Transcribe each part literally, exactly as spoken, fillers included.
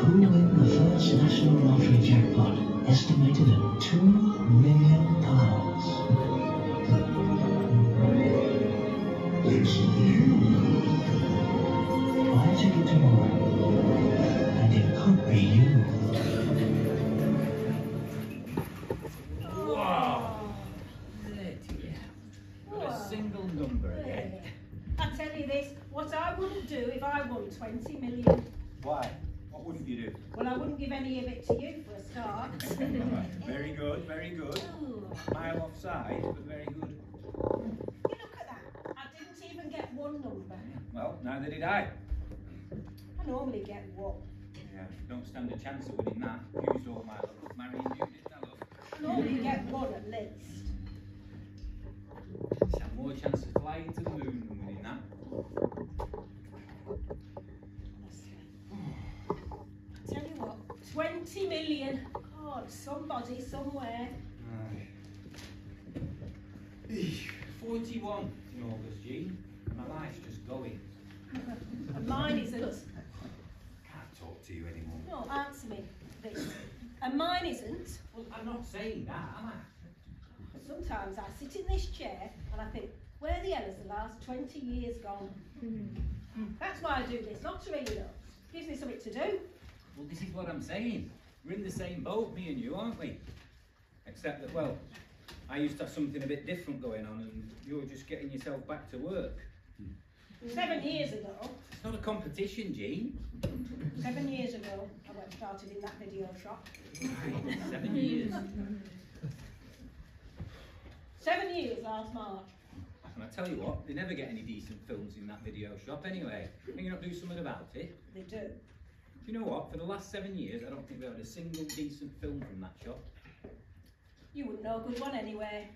Who win the first national lottery jackpot, estimated at two million pounds? It's you. Buy a ticket tomorrow, and it could be you. Wow! Bloody hell. Not a single number again. I tell you this, what I wouldn't do if I won twenty million. Why? What wouldn't you do? Well, I wouldn't give any of it to you for a start. Very good, very good. Mile offside, but very good. You look at that. I didn't even get one number. Well, neither did I. I normally get one. Yeah, don't stand a chance of winning that. Used all my luck marrying you, didn't I, love? I normally get one at least. Just have more chance of flying to the moon than winning that. I tell you what, twenty million. God, somebody somewhere. forty-one in August, Jean. My life's just going. And mine isn't. Can't talk to you anymore. No, answer me this. And mine isn't. Well, I'm not saying that, am I? Sometimes I sit in this chair and I think, where the hell has the last twenty years gone? That's why I do this, not to really know. Gives me something to do. Well, this is what I'm saying. We're in the same boat, me and you, aren't we? Except that, well, I used to have something a bit different going on and you're just getting yourself back to work. Seven years ago, It's not a competition, Jean. seven years ago, I went started in that video shop. Right, seven years. Seven years last March. And I tell you what, they never get any decent films in that video shop anyway. Can you not do something about it? They do. Do you know what? For the last seven years, I don't think we had a single decent film from that shop. You wouldn't know a good one anyway.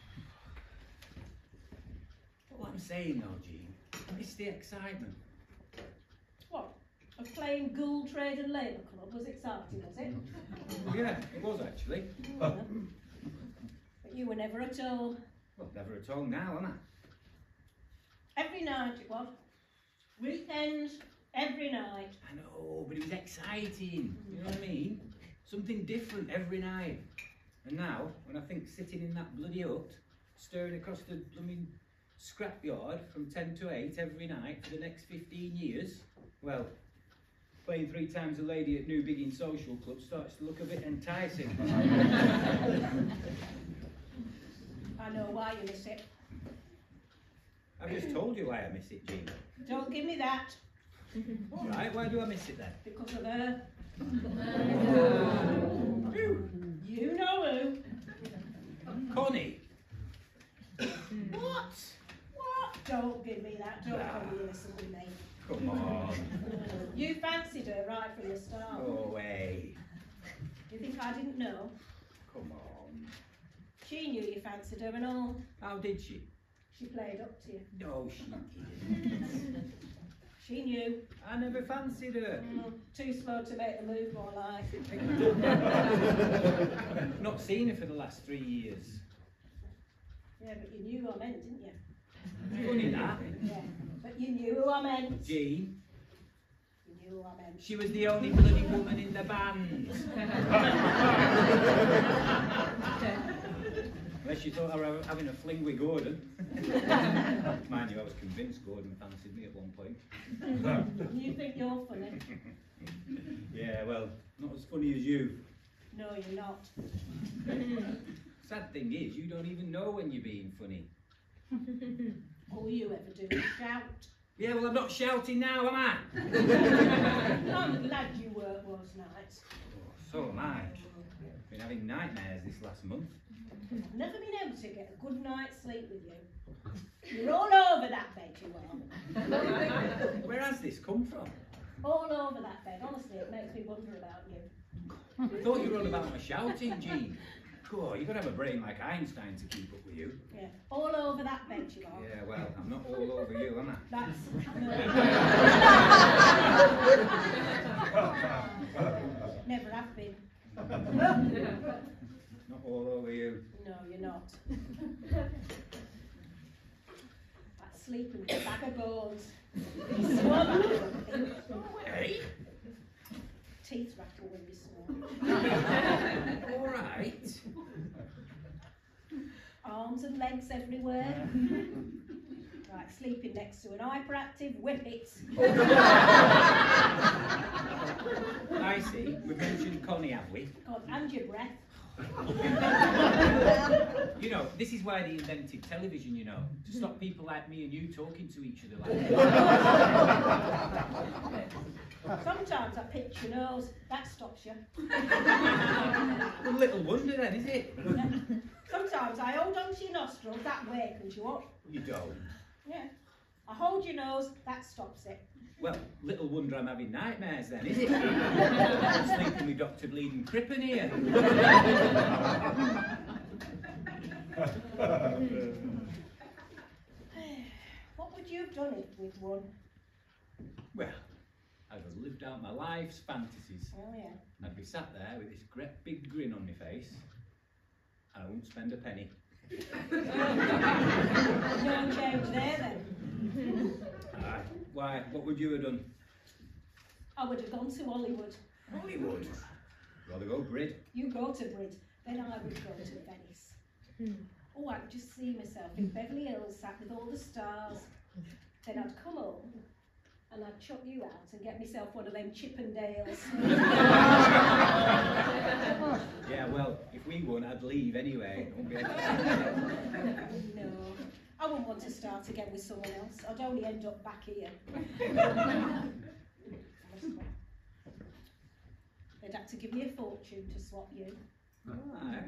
But what I'm saying though, Jean, it's the excitement. What? A plain Ghoul Trade and Labour Club was exciting, was it? Yeah, it was actually. But you were never at all. Well, never at all now, am I? Every night it was. Weekends, every night. I know, but it was exciting. You know what I mean? Something different every night. And now, when I think sitting in that bloody hut, staring across the blooming scrapyard from ten to eight every night for the next fifteen years, well, playing three times a lady at New Biggin Social Club starts to look a bit enticing. I know why you miss it. I've just told you why I miss it, Jean. Don't give me that. All right, why do I miss it then? Because of her. Who? You know who. Connie. What? What? Don't give me that. Don't Ah. call me innocent with me. Come on. You fancied her right from the start. Go away. You think I didn't know? Come on. She knew you fancied her and all. How did she? She played up to you. No, she didn't. She knew. I never fancied her. Mm, too slow to make the move, more like. Not seen her for the last three years. Yeah, but you knew who I meant, didn't you? Funny that. Yeah, but you knew who I meant. Jean, You knew who I meant. she was the only bloody woman in the band. Unless you thought I was having a fling with Gordon. Mind you, I was convinced Gordon fancied me at one point. You think you're funny? Yeah, well, not as funny as you. No, you're not. Sad thing is, you don't even know when you're being funny. All you ever do is shout. Yeah, well, I'm not shouting now, am I? I'm glad you work most nights. Oh, so am I. Been having nightmares this last month. I've never been able to get a good night's sleep with you. You're all over that bed, you are. Where has this come from? All over that bed. Honestly, it makes me wonder about you. I thought you were on about my shouting, Jean. God, you've got to have a brain like Einstein to keep up with you. Yeah, all over that bed, you are. Yeah, well, I'm not all over you, am I? That's... Never have been. Not all over you. No, you're not. That sleeping with a bag of bones. Swab at something. Hey? Teeth arms and legs everywhere. Like sleeping next to an hyperactive whippet. I see. We've mentioned Connie, have we? God, and your breath. You know, this is why they invented television, you know, to stop people like me and you talking to each other like that. Sometimes I pinch your nose, that stops you. Well, little wonder then, is it? Sometimes I hold onto your nostrils, that wakens you up. You don't. Yeah. I hold your nose, that stops it. Well, little wonder I'm having nightmares then, is it? I'm sleeping with Doctor Bleeding Crippen here. What would you have done it with one? Well, I'd have lived out my life's fantasies. Oh yeah. I'd be sat there with this great big grin on my face, and I wouldn't spend a penny. No change there then. Aye. Why? What would you have done? I would have gone to Hollywood. Hollywood. Rather go Brid. You go to Brid, then I would go to Venice. Oh, I could just see myself in Beverly Hills, sat with all the stars. Then I'd come home and I'd chuck you out and get myself one of them Chippendales. Yeah, well, if we won, I'd leave anyway. Won't be able to... No, I wouldn't want to start again with someone else. I'd only end up back here. They'd have to give me a fortune to swap you. Aye.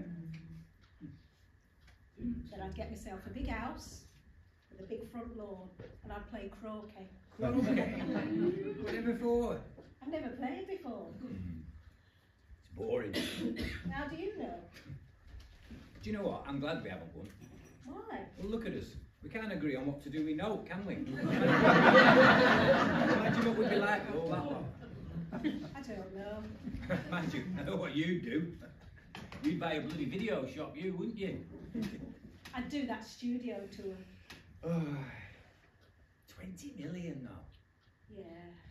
Then I'd get myself a big house with a big front lawn and I'd play croquet. Croquet? Whatever for? I've never played before. Mm. It's boring. How do you know? Do you know what? I'm glad we haven't won. Why? Well, look at us. We can't agree on what to do with no, can we? Imagine what we'd be like with all that lot. I don't know. Mind you, I know what you'd do. You'd buy a bloody video shop, you, wouldn't you? I'd do that studio tour. Oh, twenty million now. Yeah.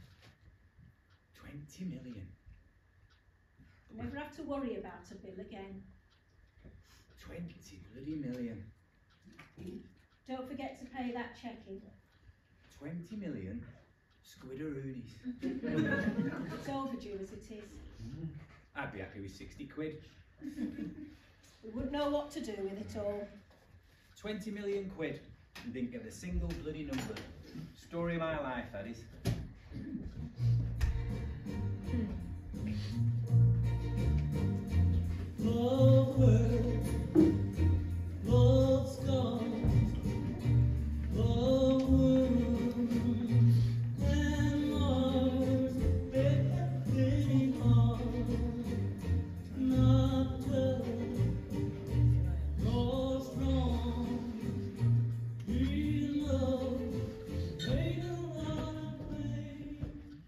twenty million. Never have to worry about a bill again. twenty bloody million. Don't forget to pay that check in. twenty million squidderoonies. It's overdue as it is. I'd be happy with sixty quid. We wouldn't know what to do with it all. twenty million quid and didn't get a single bloody number. Story of my life, that is. Love world, love's gone, love world, and Mars, everything on, not well, nor strong, we love, made a lot of pain.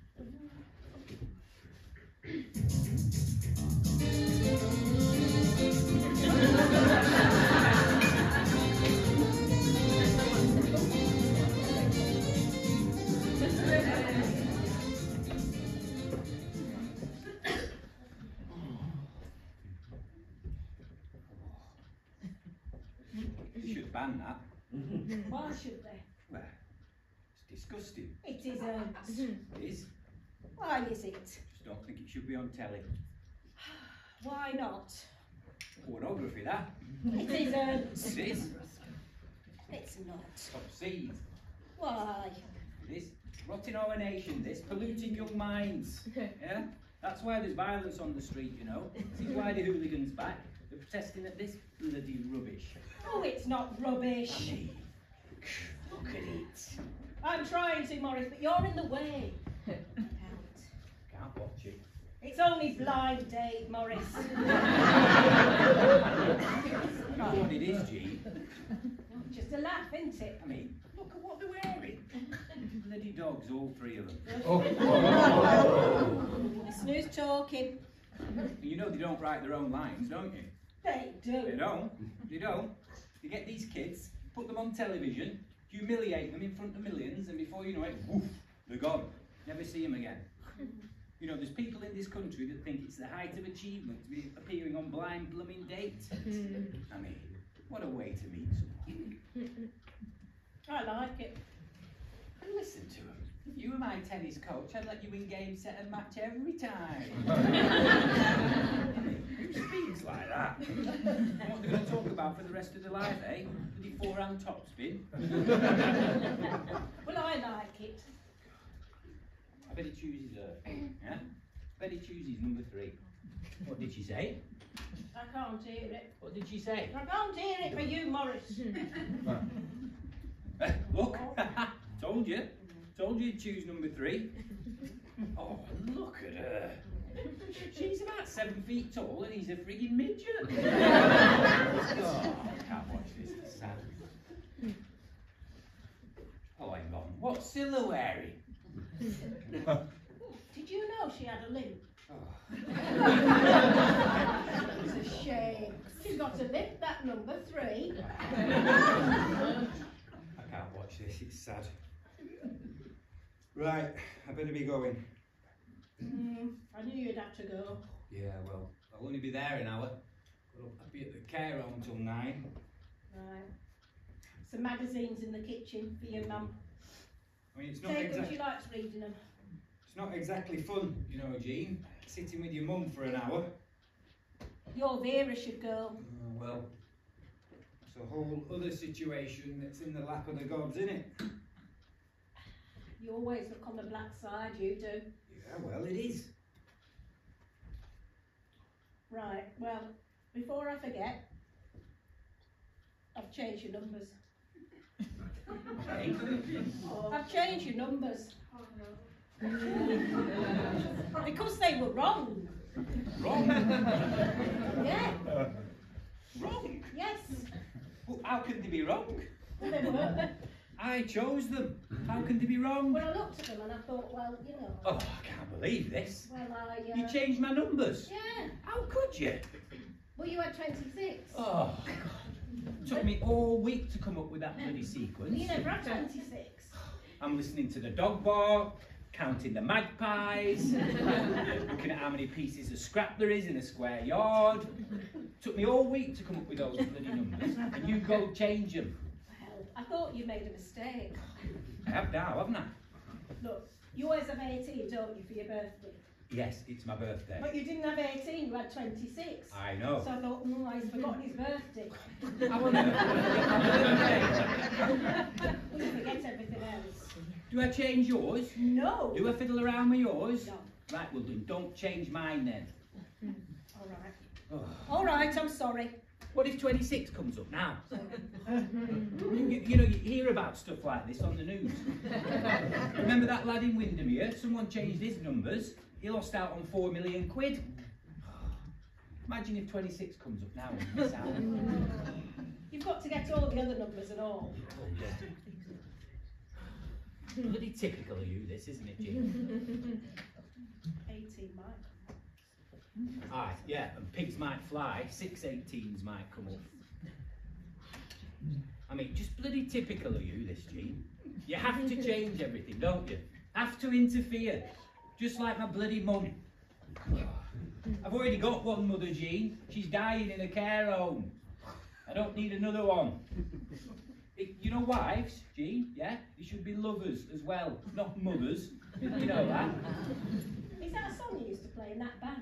You should ban that. Why should they? Well, it's disgusting. It isn't. It is. Why is it? Just don't think it should be on telly. Why not? Pornography, that. It isn't. It is. It's not. Obscene. Why? It is. Rotting our nation, this. Polluting young minds. Yeah? That's why there's violence on the street, you know. This is why the hooligans back. They're protesting at this bloody rubbish. Oh, it's not rubbish. I mean, look at it. I'm trying to, Morris, but you're in the way. Can't. Can't watch it. It's only blind date, Morris. You know what it is, G? Just a laugh, isn't it? I mean, look at what they're wearing. Bloody dogs, all three of them. Listen who's talking. You know they don't write their own lines, don't you? They do. They don't. They don't. They get these kids, put them on television, humiliate them in front of millions, and before you know it, woof, they're gone. Never see them again. You know, there's people in this country that think it's the height of achievement to be appearing on blind blooming dates. I mean, What a way to meet someone. I like it. And listen to him. If you were my tennis coach, I'd let you win game, set and match every time. Who speaks like that? What are they going to talk about for the rest of their life, eh? Bloody forehand topspin? Well, I like it. I bet he chooses her. Yeah? I bet he chooses number three. What did she say? I can't hear it. What did she say? I can't hear it for you, Morris. Eh, look, told you. Told you you'd choose number three. Oh, look at her. She's about seven feet tall and he's a frigging midget. Oh, I can't watch this, it's sad. Oh, hang on, what's Scylla wearing? Did you know she had a limp? Oh. It's a shame. She's got a limp, that number three. I can't watch this, it's sad. Right, I better be going. Mm, I knew you'd have to go. Yeah, well, I'll only be there an hour. I'll be at the care home till nine. Right. Some magazines in the kitchen for your mum. I mean, it's not Take them, exactly. she likes reading them. It's not exactly fun, you know, Jean. Sitting with your mum for an hour. Your Vera should go. Oh, well, it's a whole other situation that's in the lap of the gods, innit? You always look on the black side, you do. Yeah, well, it is. Right, well, before I forget, I've changed your numbers. Hey? I've changed your numbers. Because they were wrong. Wrong? Yeah, Wrong? yes. Well, how can they be wrong? Well, they were. I chose them. How can they be wrong? When I looked at them and I thought, well, you know. Oh, I can't believe this. Well, I. Uh, You changed my numbers. Yeah. How could you? Well, you had twenty-six. Oh, took me all week to come up with that bloody Well, sequence. you never had twenty-six. I'm listening to the dog bark, counting the magpies, looking at how many pieces of scrap there is in a square yard. Took me all week to come up with those bloody numbers, and you go change them. Well, I thought you made a mistake. I have now, haven't I? Look, you always have eighteen, don't you, for your birthday? Yes, it's my birthday. But you didn't have eighteen, you had twenty-six. I know. So I thought, mm, he's forgotten his birthday. I want to forget my birthday. Well, you forget everything else. Do I change yours? No. Do I fiddle around with yours? No. Right, well then, don't change mine then. All right. Oh. All right, I'm sorry. What if twenty-six comes up now? you, you know, you hear about stuff like this on the news. Remember that lad in Windermere? Someone changed his numbers. He lost out on four million quid. Imagine if twenty-six comes up now and you miss out. You've got to get all the other numbers and all. Oh, yeah. Bloody typical of you, this, isn't it, Jim? eighteen, Mike. Aye, yeah, and pigs might fly, six eighteens might come off. I mean, just bloody typical of you, this, Jean. You have to change everything, don't you? Have to interfere, just like my bloody mum. I've already got one mother, Jean. She's dying in a care home. I don't need another one. It, you know wives, Jean, yeah? They should be lovers as well, not mothers. You know that. Is that a song you used to play in that band?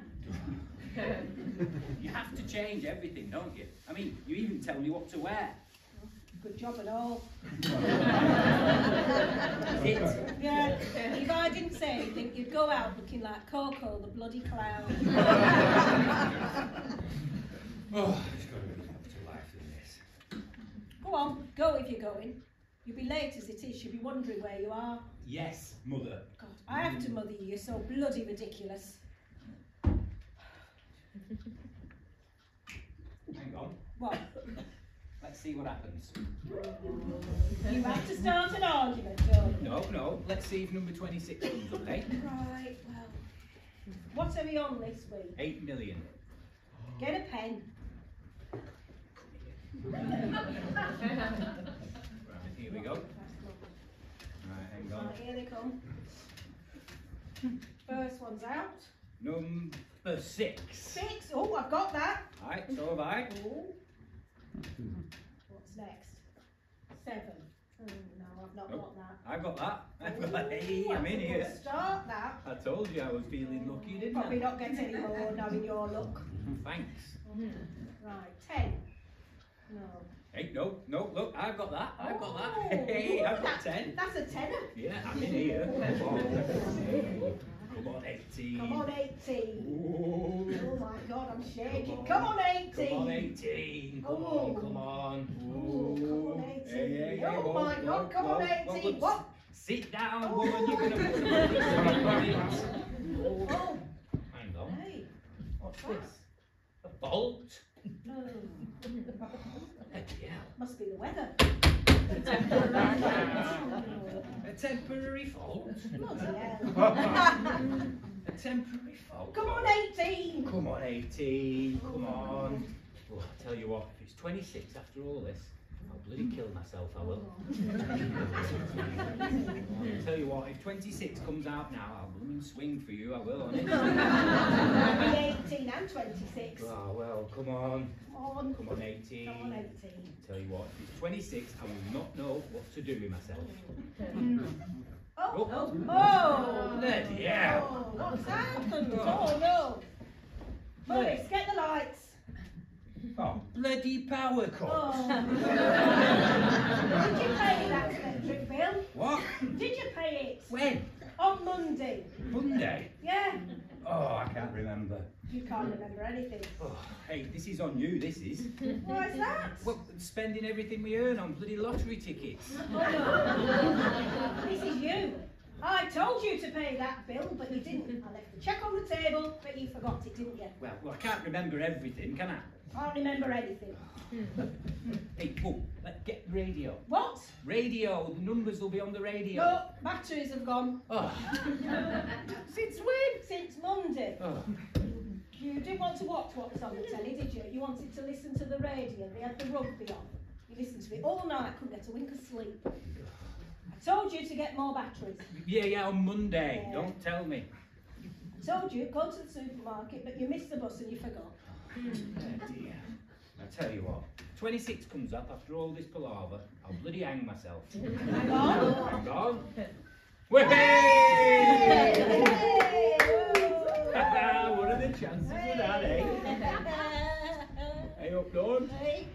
You have to change everything, don't you? I mean, you even tell me what to wear. Good job and all. It. Yeah, if I didn't say anything, you'd go out looking like Coco, the bloody clown. Oh, there's got to be more to life than this. Go on, go if you're going. You'll be late as it is, you'll be wondering where you are. Yes, mother. God, I have to mother you, you're so bloody ridiculous. Hang on. What? Let's see what happens. You have to start an argument, don't you? No, no. Let's see if number twenty-six comes up, eh? Right, well, what are we on this week? Eight million. Get a pen. Right, here we go. Right, hang on. Right, here they come. First one's out. Number six. Six. Oh, I've got that. Right, so have I. Oh. What's next? Seven. Oh, no, I've not Nope. got that. I've got that. I've got that. Hey, Ooh, I'm in I here. could Start that. I told you I was feeling lucky, didn't Probably I? not get any more knowing your luck. Thanks. Right, ten. No. Hey, no, no, look, I've got that. I've got that. Oh, Hey, I've got that- ten. That's a tenner. Yeah, I'm in here. Come on. Come on, eighteen. Come on, eighteen. Ooh. Oh my God, I'm shaking. Come Come on. on, eighteen. Come on, eighteen. Come Oh. on, come on. Oh, come on, Hey, eighteen. hey, hey, Oh whoa, my whoa, God, come on, whoa, eighteen. whoa, whoa. What? Sit down, Oh. woman. You're gonna put Oh, Hang on. hey. What's this? A bolt? No. Bloody hell. Must be the weather. A temporary fault? Bloody hell. A temporary fault? Come on, eighteen. Come on, eighteen. Come on. Oh, I'll tell you what, if it's twenty-six after all this, I'll bloody kill myself, I will. I'll tell you what, if twenty-six comes out now, I'll blooming swing for you, I will, on it. Maybe eighteen and twenty-six. Oh, well, come on. Come on. Come on, eighteen. Come on, eighteen. Tell you what, if it's twenty-six, I will not know what to do with myself. Oh, Oh. oh. Bloody hell. Oh, what's happened? Oh, no. Maurice, get the lights. Oh, bloody power cut. Oh. Did you pay that electric bill? What? Did you pay it? When? On Monday. Monday? Yeah. Oh, I can't remember. You can't remember anything. Oh, hey, this is on you, this is. Why is that? Well, spending everything we earn on bloody lottery tickets. Oh, no. This is you. I told you to pay that bill, but you didn't. I left the cheque on the table, but you forgot it, didn't you? Well, well, I can't remember everything, can I? I can't remember anything. Hey, whoa, let's get the radio. What? Radio, the numbers will be on the radio. No, batteries have gone. Oh. Since when? Since Monday. Oh. You didn't want to watch what was on the telly, did you? You wanted to listen to the radio. They had the rugby on. You listened to it all night, couldn't get a wink of sleep. I told you to get more batteries. Yeah, yeah, on Monday. Yeah. Don't tell me. I told you, go to the supermarket, but you missed the bus and you forgot. Oh dear. I tell you what, twenty-six comes up after all this palaver, I'll bloody hang myself. Hang on. Hang on. Hey! Hey! Hey! What are the chances of that, eh? Hey, up, Dawn. Hey.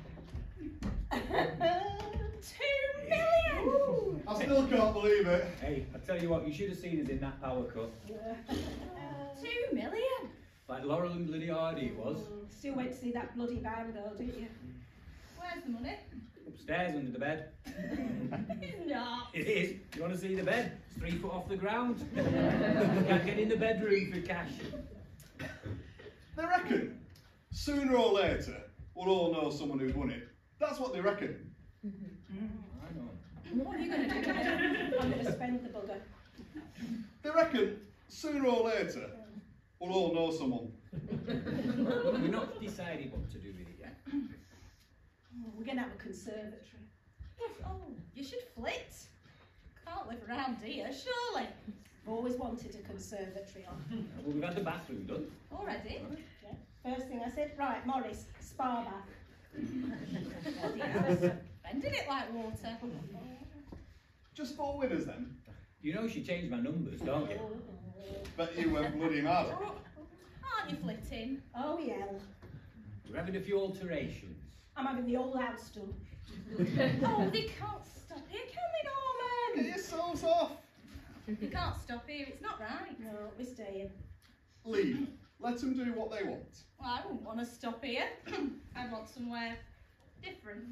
Two million! I still can't believe it. Hey, I tell you what, you should have seen us in that power cut. Two million? Like Laurel and bloody Hardy it was. Still went to see that bloody band though, didn't you? Where's the money? Upstairs under the bed. It's not. It is. You want to see the bed? It's three foot off the ground. Can't get in the bedroom for cash. They reckon sooner or later we'll all know someone who's won it. That's what they reckon. I know. What are you going to do? I'm going to spend the bugger. They reckon sooner or later we'll all know someone. We're not decided what to do with it yet. Oh, we're going to have a conservatory. Oh, you should flit. Can't live around here, surely. I've always wanted a conservatory on. Well, we've had the bathroom done. Already? Yeah. First thing I said, right, Morris, spa bath. Bloody hell. Bending it like water. Just four winners then. You know she changed my numbers, don't you? Bet you went bloody mad. Aren't you flitting? Oh, yeah. We're having a few alterations. I'm having the old house done. Oh, they can't stop here, can they, Get Norman? yourselves off. You can't stop here, it's not right. No, we're staying. Leave. Let them do what they want. Well, I wouldn't want to stop here. I'd want somewhere different.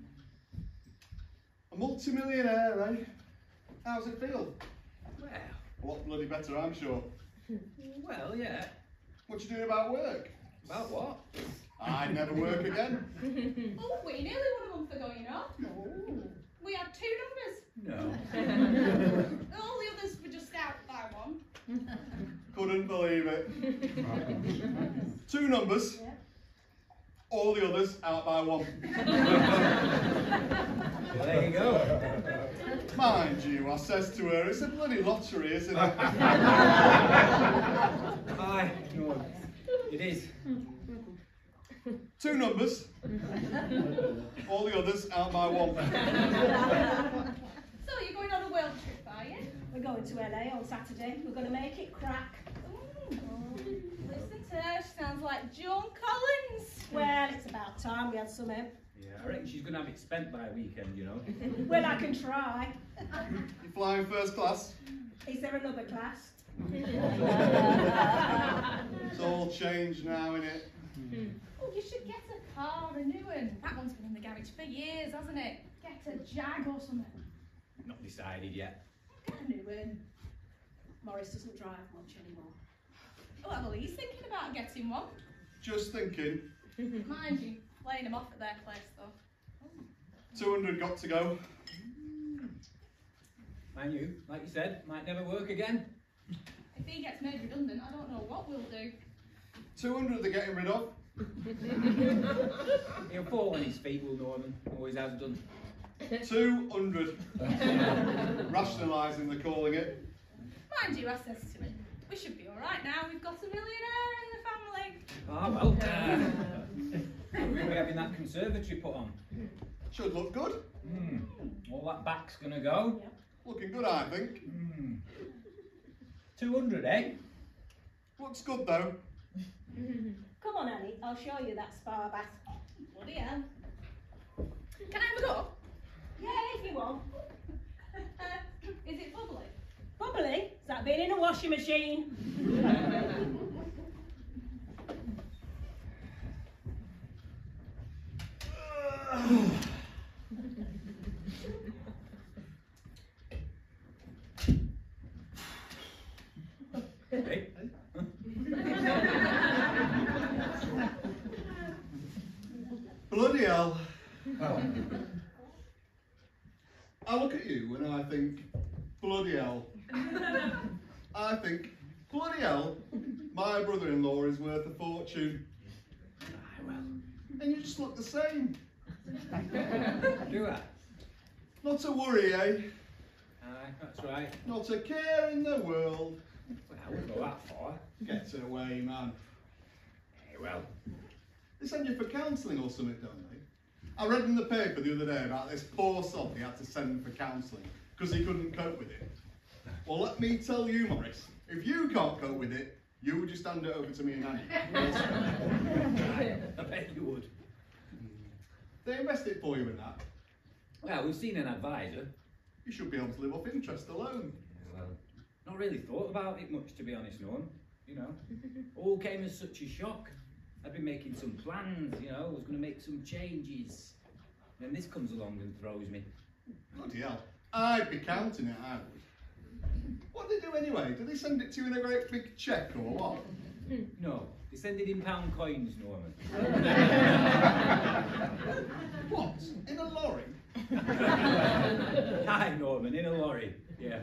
A multi-millionaire, eh? How's it feel? Well, A lot bloody better, I'm sure. well, yeah. What you doing about work? About what? I'd never work again. Oh, we nearly won a month ago, you know. Oh. We had two No. numbers. All the others were just out by one. Couldn't believe it. Two numbers. Yeah. All the others out by one. Well, there you go. Mind you, I says to her, it's a bloody lottery, isn't it? Aye, no, it is. Two numbers. All the others out by one. So you're going on a world trip, are you? We're going to L A on Saturday. We're going to make it crack. Ooh. Listen to her, she sounds like Joan Collins. Well, it's about time we had some in. Yeah, I reckon she's going to have it spent by a weekend, you know. Well, I can try. You're flying first class. Is there another class? It's all changed now, innit? Oh, you should get a car, a new one. That one's been in the garage for years, hasn't it? Get a Jag or something. Not decided yet. Get a new one. Morris doesn't drive much anymore. Oh, well, he's thinking about getting one. Just thinking. Mind you, laying him off at their place, though. two hundred got to go. Mind you, like you said, might never work again. If he gets made redundant, I don't know what we'll do. two hundred they're getting rid of. He'll fall on his feet, will Norman. Always has done. two hundred. Rationalising, they're calling it. Mind you, I says to him, we should be all right now. We've got a millionaire in the family. Ah, well, uh, we'll be having that conservatory put on. Should look good. Mm. All that back's going to go. Looking good, I think. Mm. two hundred, eh? Looks good, though. Come on, Annie. I'll show you that spa bath. Bloody hell. Can I have a go? Yeah, if you want. Uh, is it bubbly? Bubbly? Is that being in a washing machine? Hey. Bloody hell. I look at you and I think, bloody hell. I think, bloody hell, my brother-in-law is worth a fortune. Aye, well. And you just look the same. Do I? Not a worry, eh? Aye, that's right. Not a care in the world. Well, I wouldn't go that far. Get away, man. Hey, well. They send you for counselling or something, don't they? I read in the paper the other day about this poor sod he had to send for counselling because he couldn't cope with it. Well, let me tell you, Morris, if you can't cope with it, you would just hand it over to me and Annie. I bet you would. They invest it for you in that. Well, we've seen an advisor. You should be able to live off interest alone. Well, not really thought about it much, to be honest, Norm. You know, all came as such a shock. I'd been making some plans, you know, I was going to make some changes. Then this comes along and throws me. Bloody hell. I'd be counting it, I would. What do they do anyway? Do they send it to you in a great big cheque or what? No, they send it in pound coins, Norman. What? In a lorry? Hi, Norman, in a lorry. Yeah.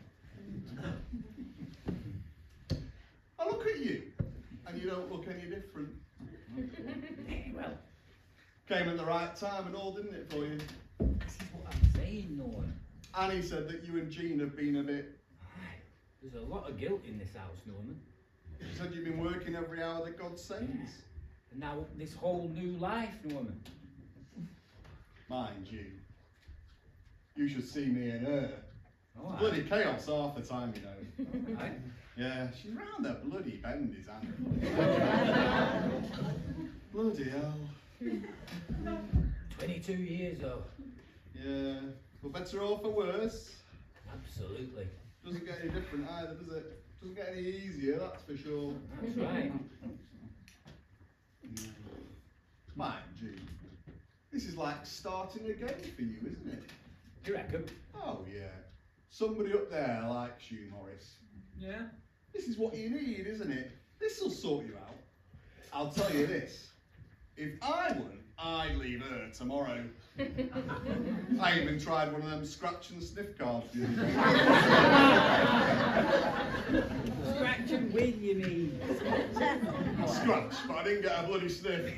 I look at you, and you don't look any different. Well, Came at the right time and all, didn't it, for you? this is what I'm saying, Norman. Annie said that you and Jean have been a bit... There's a lot of guilt in this house, Norman. She said you've been working every hour that God sends. And now this whole new life, Norman. Mind you, you should see me and her. Oh, aye. Bloody chaos half the time, you know. Aye. Yeah, she's round the bloody bend, is Annie. Bloody hell. twenty-two years, though. Yeah, for better or for worse. Absolutely. Doesn't get any different either, does it? Doesn't get any easier, that's for sure. That's right. Mind you, this is like starting again for you, isn't it? You reckon? Oh yeah. Somebody up there likes you, Morris. Yeah. This is what you need, isn't it? This'll sort you out. I'll tell you this. If I won, I'd leave her tomorrow. I even tried one of them scratch and sniff cards. Scratch and win, you mean? Scratch, but I didn't get a bloody sniff.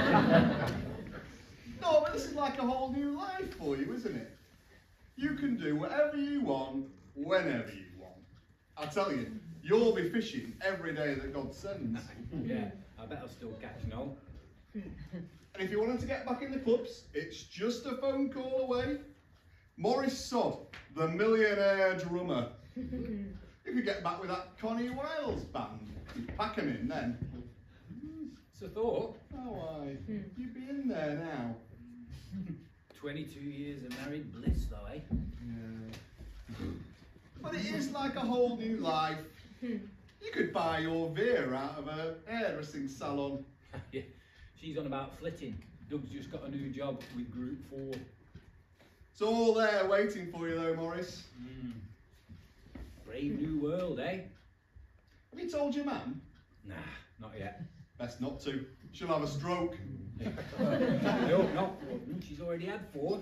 No, but this is like a whole new life for you, isn't it? You can do whatever you want, whenever you want. I tell you, you'll be fishing every day that God sends. Yeah, I bet I'll still catch no. And if you wanted to get back in the clubs, it's just a phone call away. Maurice Sod, the millionaire drummer. You could get back with that Connie Wales band. You'd pack 'em in then. It's a thought. Oh, aye. You'd be in there now. twenty-two years of married bliss, though, eh? Yeah. But it is like a whole new life. You could buy your Veer out of a hairdressing salon. Yeah, she's on about flitting. Doug's just got a new job with Group Four. It's all there waiting for you though, Maurice. Mm. Brave new world, eh? Have you told your mum? Nah, not yet. Best not to. She'll have a stroke. I hope not. She's already had four.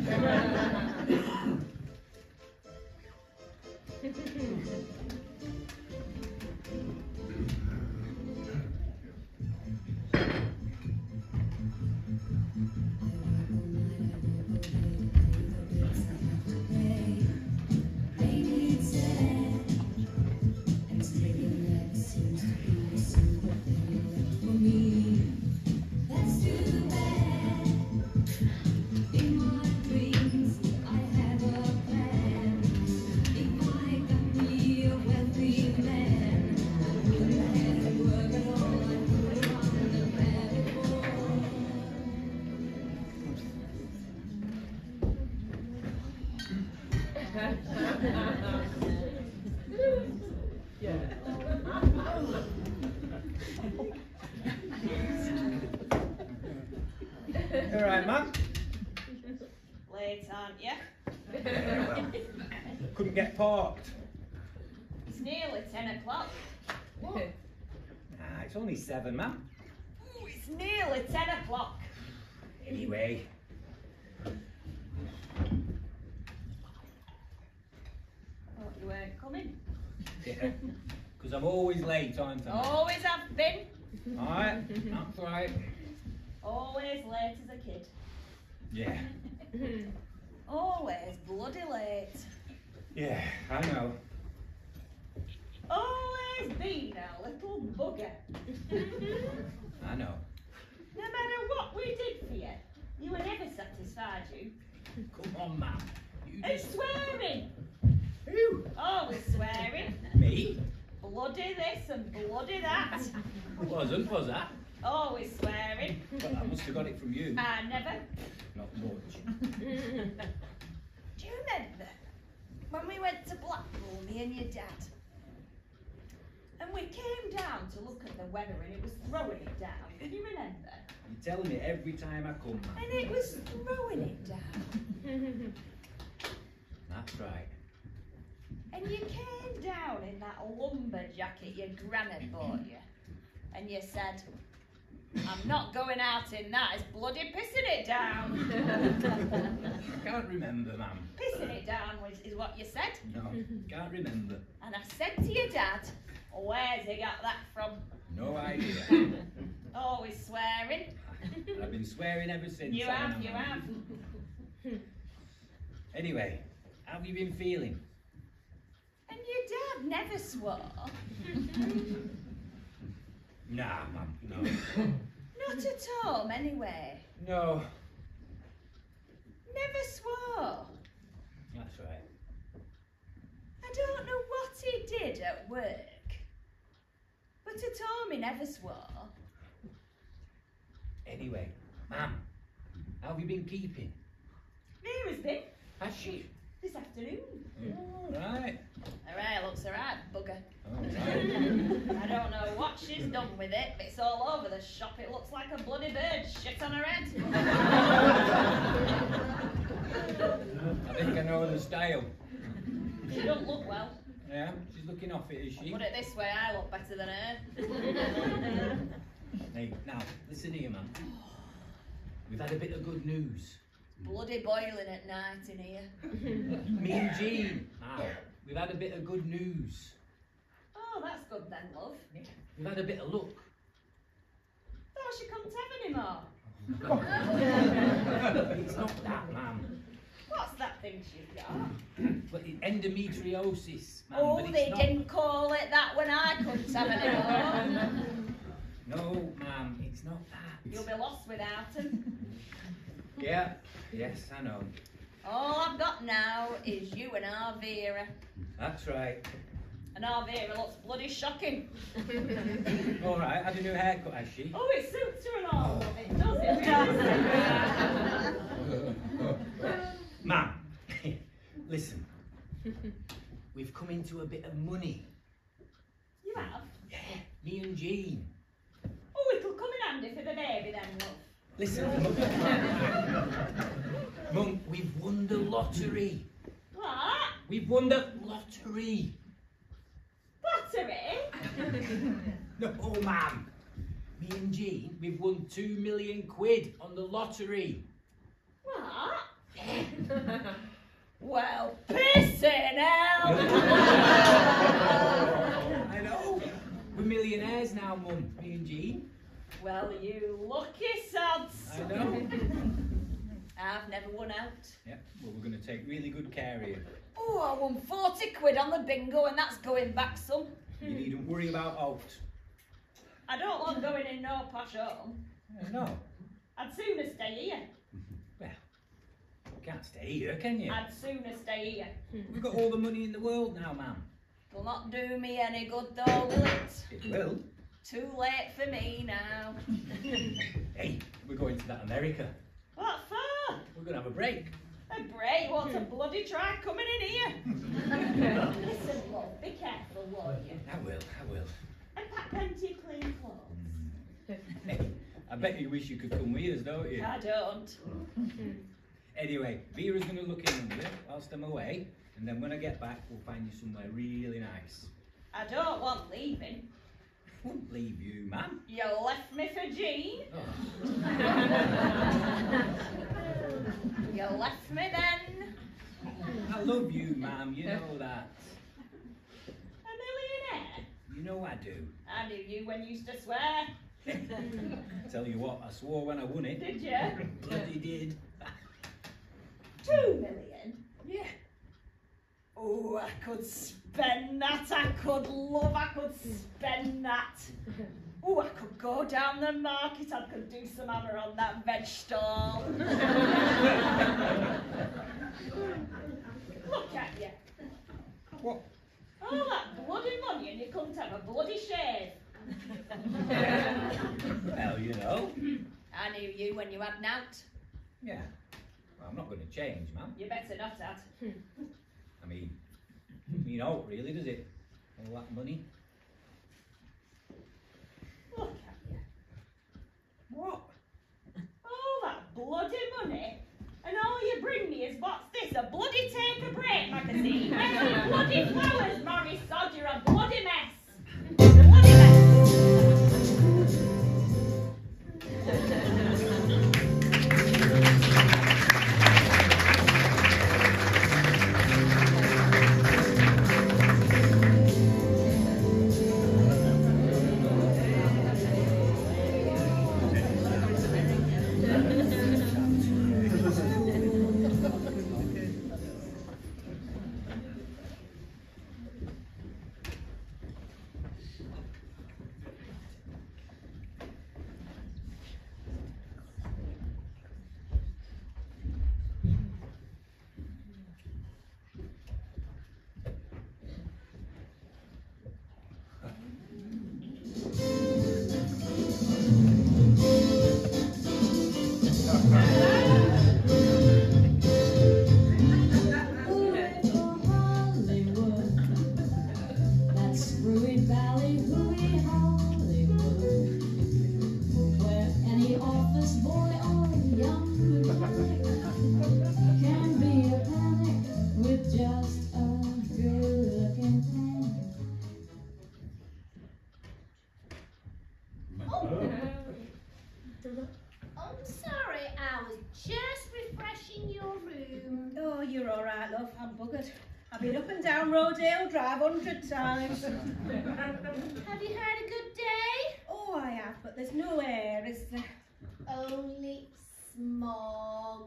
All right, Mum. Late, aren't you? Yeah, well, couldn't get parked. It's nearly ten o'clock. What? Ah, it's only seven, Mum. Ooh, it's nearly ten o'clock. Anyway. Thought you weren't coming. Yeah, because I'm always late, aren't I? Always have been. All right, that's right. Always late as a kid. Yeah. Always bloody late. Yeah, I know. Always been a little bugger. I know. No matter what we did for you, you were never satisfied, you. Come on, Mum. You And just... swearing. Who? Always swearing. Me? Bloody this and bloody that. I wasn't, was I? Always swearing. Well, I must have got it from you. I never. Not much. Do you remember when we went to Blackpool, me and your dad? And we came down to look at the weather and it was throwing it down. Can you remember? You tell me every time I come, Mum. And it was throwing it down. That's right. And you came down in that lumber jacket your granny bought you. And you said, I'm not going out in that, it's bloody pissing it down. I can't remember, Mum. Pissing it down was, is what you said. No, can't remember. And I said to your dad, where's he got that from? No idea. Always swearing. I've been swearing ever since. You haven't have, I, you Mum? have. Anyway, how have you been feeling? And your dad never swore. Nah, Mum, no. Not at home, anyway. No, Never swore. that's right. I don't know what he did at work, but at home he never swore. Anyway, Mum, how have you been keeping? Mira's been Has she? this afternoon. All right. Her hair looks alright, bugger. All right. I don't know what she's done with it, but it's all over the shop. It looks like a bloody bird shit on her head. I think I know the style. She don't look well. Yeah, she's looking off it, is she? Put it this way, I look better than her. Hey, now, listen here, man. We've had a bit of good news. Bloody boiling at night in here. Me and Jean, now, we've had a bit of good news. Oh, that's good then, love. We've had a bit of luck. Thought she couldn't have any more. It's not that, ma'am. What's that thing she's got? But it's endometriosis, ma'am. Oh, but it's they not... didn't call it that when I couldn't have any more. No, ma'am, it's not that. You'll be lost without them. Yeah, yes, I know. All I've got now is you and our Vera. That's right. And our Vera looks bloody shocking. All right, had a new haircut, has she? Oh, it suits her and all, it does it? Ma'am, listen. We've come into a bit of money. You have? Yeah, me and Jean. Oh, it'll come in handy for the baby then, love. Listen, Mum, we've won the lottery. What? We've won the lottery. Lottery? No, oh, ma'am. Me and Jean, we've won two million quid on the lottery. What? Well, pissing hell! I know. We're millionaires now, Mum, me and Jean. Well, you lucky sods. I know. I've never won out. Yeah, well, we're going to take really good care of you. Oh, I won forty quid on the bingo and that's going back some. You needn't worry about out. I don't want going in no posh home. Uh, no. I'd sooner stay here. Well, you can't stay here, can you? I'd sooner stay here. We've got all the money in the world now, ma'am. It'll not do me any good though, will it? It will. Too late for me now. Hey, we're going to that America. What for? We're going to have a break. A break? What a bloody try coming in here. Listen, love, be careful, won't you? I will, I will. And pack plenty of clean clothes. Hey, I bet you wish you could come with us, don't you? I don't. Anyway, Vera's going to look in on you whilst I'm away, and then when I get back, we'll find you somewhere really nice. I don't want leaving. I won't leave you, ma'am. You left me for Jean. Oh. You left me then. I love you, ma'am, you know that. A millionaire? You know I do. I knew you when you used to swear. Tell you what, I swore when I won it. Did you? Bloody did. Two million? Yeah. Oh, I could spend that, I could love, I could spend that. Oh, I could go down the market, I could do some hammer on that veg stall. Look at you. What? All that bloody money and you couldn't have a bloody shave. Well, you know. I knew you when you had nout. Yeah. Well, I'm not going to change, ma'am. You better not have. I mean, you know, really, does it? All that money. Look at you. What? All that bloody money, and all you bring me is what's this, a bloody Take a Break magazine? Where's the bloody flowers, Morris Sod? You're a bloody mess. Bloody mess. I'm sorry, I was just refreshing your room. Oh, you're all right, love. I'm buggered. I've been up and down Rodale Drive a hundred times. Have you had a good day? Oh, I have, but there's no air, is there? Only smog.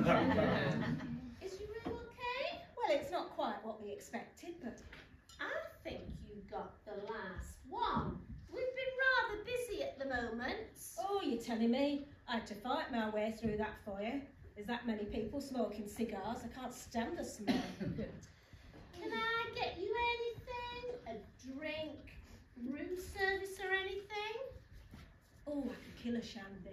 Is you room okay? Well, it's not quite what we expected, but... I think you got the last one. We've been rather busy at the moment. Oh, you telling me? I had to fight my way through that fire. There's that many people smoking cigars. I can't stand the smell. Can I get you anything? A drink, room service or anything? Oh, I could kill a shandy.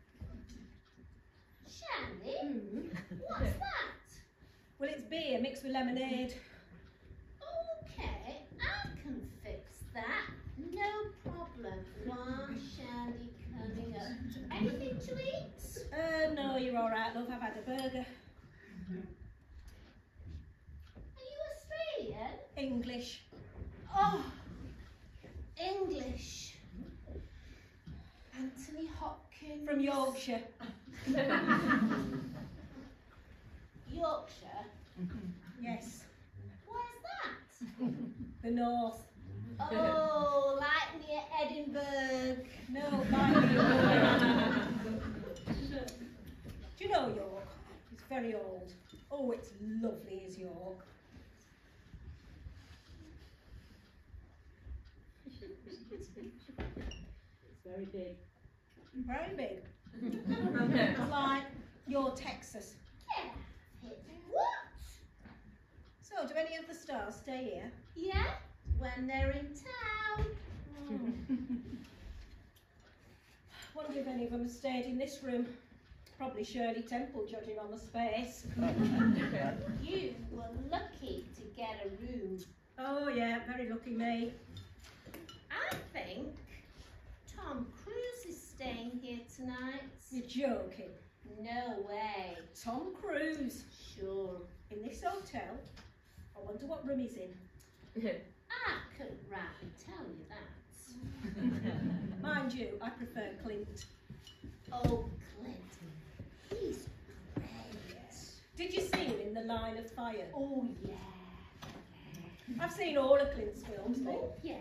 Shandy? Mm. What's that? Well, it's beer mixed with lemonade. Okay, I can fix that. No problem. One shandy coming up. Anything to eat? Uh, no, you're all right, love. I've had a burger. Are you Australian? English. Oh, English. Anthony Hopkins. From Yorkshire. Yorkshire? Yes. Where's that? The north. Oh, like near Edinburgh. No, like York. Do you know York? It's very old. Oh, it's lovely, is York. It's very big. Very big. It's like your Texas. Yeah. What? So, do any of the stars stay here? Yeah, when they're in town. Wonder if any of them have stayed in this room. Probably Shirley Temple, judging on the space. You were lucky to get a room. Oh yeah, very lucky me. I think Tom Cruise is staying here tonight. You're joking. No way. Tom Cruise Sure. in this hotel. I wonder what room he's in. I couldn't rightly tell you that. Mind you, I prefer Clint. Oh, Clint. He's great. Did you see him in The Line of Fire? Oh, yeah. I've seen all of Clint's films, mate. Oh, yeah.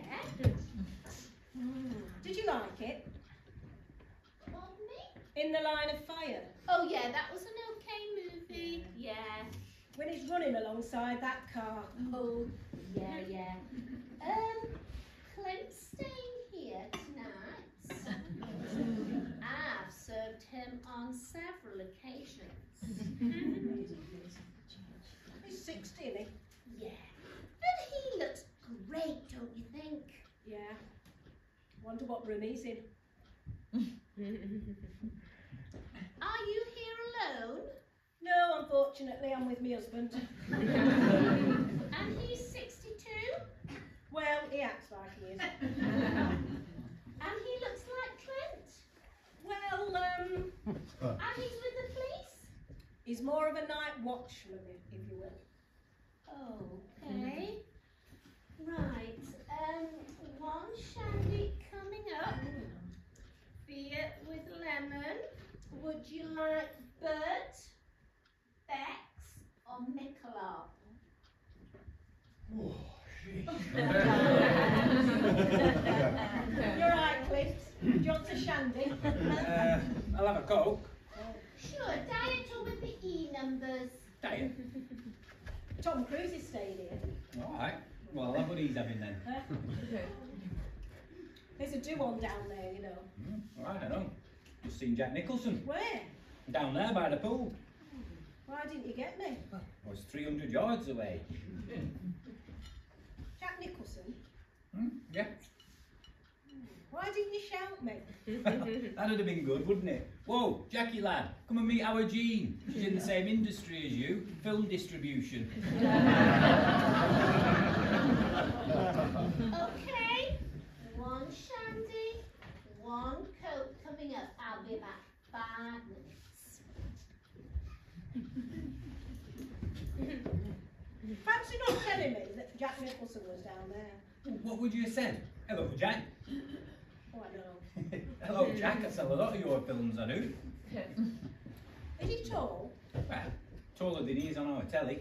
Did you like it? Pardon me? In The Line of Fire? Oh, yeah, that was an okay movie. Yeah. When he's running alongside that car. Oh, yeah, yeah. Um, Clint's staying here tonight. I've served him on several occasions. He's sixty, isn't he? Yeah. But he looks great, don't you think? Yeah. Wonder what room he's in. Are you here alone? No, unfortunately, I'm with my husband. And he's sixty-two? Well, he acts like he is. And he looks like Clint? Well, um, And he's with the police? he's more of a night watchman, if if you will. Okay. Right. Um, one shandy coming up. Beer with lemon. Would you like Bert, Bex, or Michelob? Oh, shit. You're right, Clint. Do you want a shandy? Uh, I'll have a Coke. Sure, diet or with the E numbers. Diet. Tom Cruise is staying here. Alright. Well, I'll have what he's having then. Huh? There's a do-on down there, you know. Mm, Alright, I know. Just seen Jack Nicholson. Where? Down there by the pool. Why didn't you get me? I was three hundred yards away. Jack Nicholson? Hmm? Yeah. Why didn't you shout me? That'd have been good, wouldn't it? Whoa, Jackie lad, come and meet our Jean. She's in the same industry as you, film distribution. Okay. One shandy, one Coke coming up. I'll be about five minutes. Fancy not telling me that Jack Nicholson was down there. What would you have said? Hello, Jack. Oh, I know. Hello, Jack. I sell a lot of your films, I do. Is he tall? Well, taller than he is on our telly.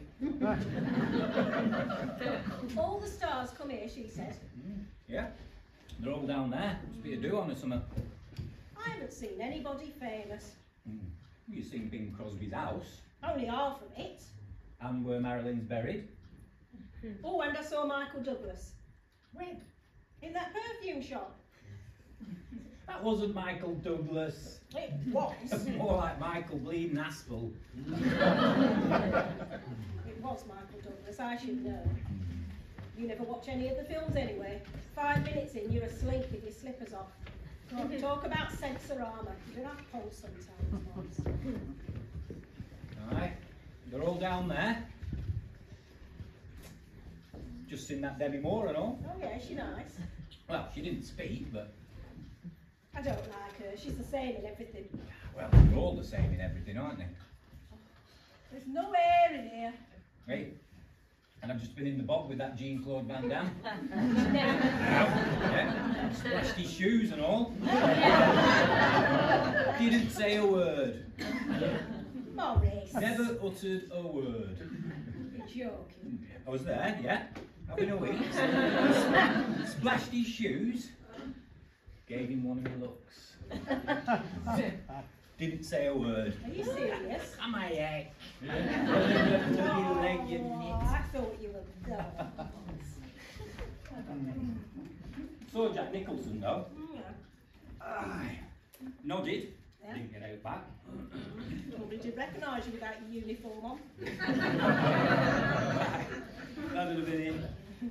All the stars come here, she says. Mm, yeah, they're all down there. Must be a do-on or something. I haven't seen anybody famous. Mm. You've seen Bing Crosby's house, Only half of it. and where Marilyn's buried. Oh, and I saw Michael Douglas. When? In that perfume shop. That wasn't Michael Douglas. It was. More like Michael Bleeding Aspel. It was Michael Douglas, I should know. You never watch any of the films anyway. Five minutes in, you're asleep with your slippers off. God, talk about sensorama. You don't have pulse sometimes, Morris. Alright, they're all down there. Just seen that Demi Moore and all. Oh yeah, she's nice. Well, she didn't speak, but... I don't like her. She's the same in everything. Well, they're all the same in everything, aren't they? There's no air in here. Hey, and I've just been in the bog with that Jean-Claude Van Damme. No. Yeah, splashed his shoes and all. Didn't say a word. Morris. Never uttered a word. You're joking. I was there, yeah, having a week. Splashed his shoes. Gave him one of my looks. Didn't say a word. Are you serious? Am I, eh? Oh, I thought you were dumb. Saw Jack Nicholson though. Yeah. Aye. Nodded. Yeah. Didn't get out back. Probably did recognise you without your uniform on. That'd have been in.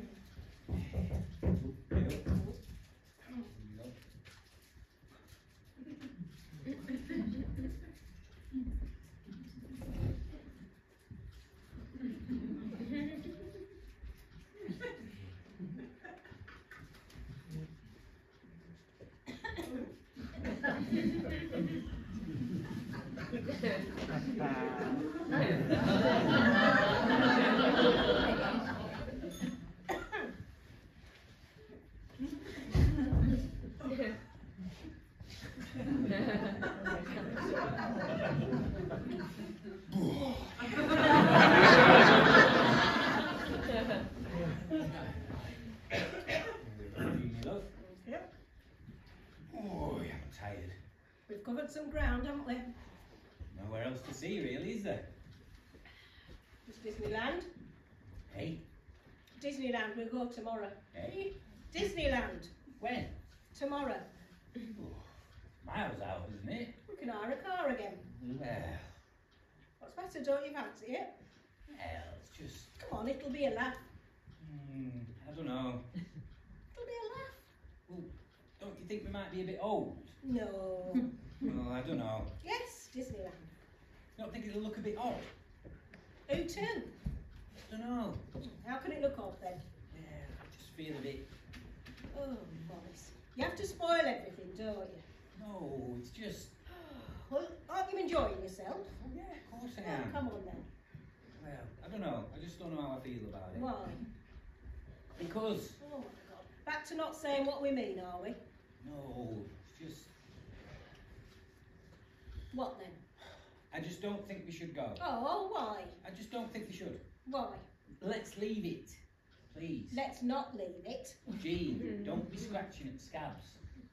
Oh, yeah, I'm tired. We've covered some ground, haven't we? Nowhere else to see, really, is there? Just Disneyland. Hey, Disneyland, we'll go tomorrow. hey, Disneyland, when? tomorrow. Miles out, isn't it? We can hire a car again. Well, What's better, don't you fancy it? well, it's just, Come on, it'll be a laugh. mm, I don't know. It'll be a laugh. Well, don't you think we might be a bit old? No. Well, I don't know. Yes, Disneyland. Don't think it'll look a bit odd? Who to? I don't know. How can it look odd then? Yeah, I just feel a bit, Oh, Boris. You have to spoil everything, don't you? no, it's just, Well, aren't you enjoying yourself? oh yeah, of course I Oh, am. come on then. Well, I don't know. I just don't know how I feel about it. Why? Because, Oh my God. Back to not saying what we mean, are we? no, it's just, What then? I just don't think we should go. Oh, why? I just don't think we should. Why? Let's leave it, please. Let's not leave it. Jean, don't be scratching at scabs.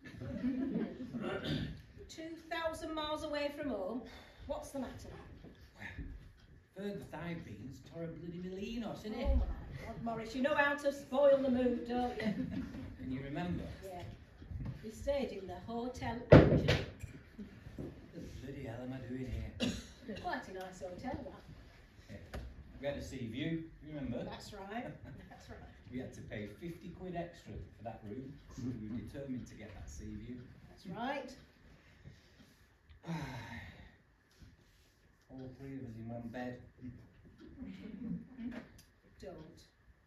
Two thousand miles away from home. What's the matter? Further I've been, it's Torre bloody Melinos, isn't Oh it? my God, Morris, you know how to spoil the mood, don't you? Can you remember? Yeah. We stayed in the Hotel Angel. What the bloody hell am I doing here? Quite a nice hotel, that. Yeah. We had a sea view, you remember? That's right. That's right. We had to pay fifty quid extra for that room. We were determined to get that sea view. That's right. All three of us in one bed. Don't.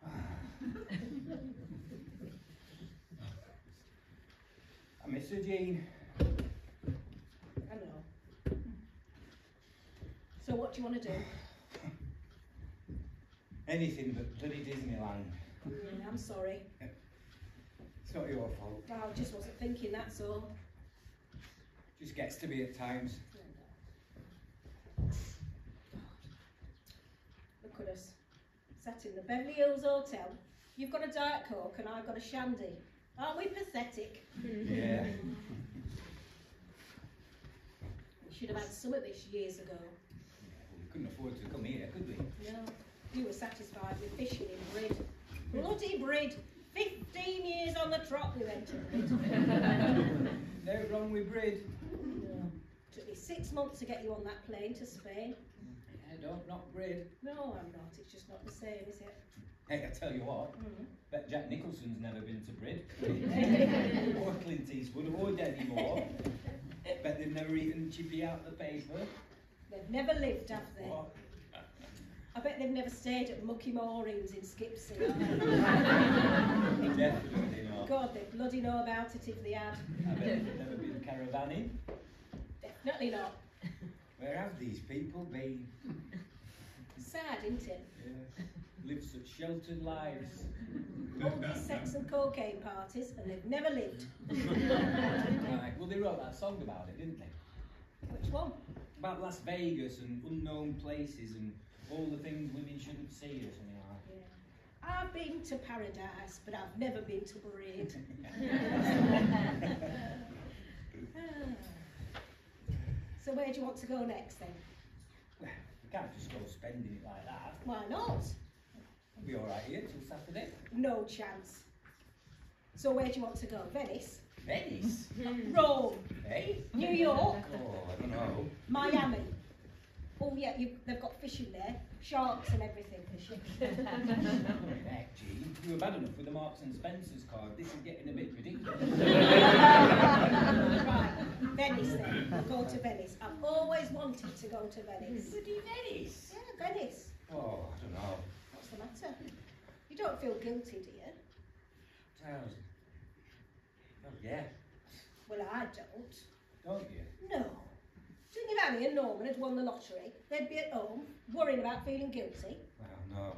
I miss her, Jean. I know. So what do you want to do? Anything but bloody Disneyland. Mm, I'm sorry. It's not your fault. I just wasn't thinking, that's all. Just gets to be at times. Look at us. Sat in the Beverly Hills Hotel. You've got a Diet Coke and I've got a shandy. Aren't we pathetic? Yeah. We should have had some of this years ago. Well, we couldn't afford to come here, could we? No. You were satisfied with fishing in Brid. Bloody Brid. Fifteen years on the trot we went to Brid. No wrong with Brid. No. Took me six months to get you on that plane to Spain. Yeah, don't knock Brid. No, I'm not. It's just not the same, is it? Hey, I tell you what, Mm. bet Jack Nicholson's never been to Brid. Or Clint Eastwood, or Demi Moore. Bet they've never eaten chippy out the paper. They've never lived, have they? What? I bet they've never stayed at Mucky Moorings in Skipsey. Definitely not. God, they bloody know about it if they had. I bet they've never been caravanning. Definitely not. Where have these people been? Sad, isn't it? Yeah. Live such sheltered lives. All these sex and cocaine parties, and they've never lived. Right, well they wrote that song about it, didn't they? Which one? About Las Vegas and unknown places and all the things women shouldn't see or something like that. Yeah. I've been to paradise, but I've never been to Parade. So where do you want to go next then? Well, we can't just go spending it like that. Why not? We'll be alright here till Saturday. No chance. So where do you want to go? Venice? Venice? Rome? Hey? New York? Oh, I don't know. Miami? Oh yeah, you, they've got fishing there. Sharks and everything fishing. Heck, Jean, you were bad enough with the Marks and Spencer's card. This is getting a bit ridiculous. Right, Venice then. We'll go to Venice. I've always wanted to go to Venice. Bloody Venice? Yeah, Venice. Oh, I don't know. What's the matter? You don't feel guilty, do you? Sounds... Oh, yeah. Well, I don't. Don't you? No. Do you think if Annie and Norman had won the lottery, they'd be at home, worrying about feeling guilty? Well, no.